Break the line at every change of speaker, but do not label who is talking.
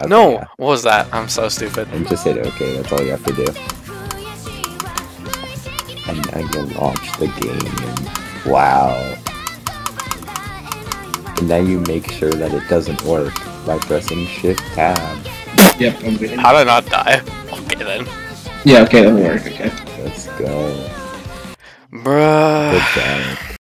Okay,
No!
yeah.
What was that? I'm so stupid.
And just hit OK, that's all you have to do. And now you launch the game. Wow. And now you make sure that it doesn't work by pressing Shift Tab.
Yep, I'm good.
How did I not die? Okay then.
Yeah, okay, that'll work, okay.
Let's go.
Bruh.
Good job.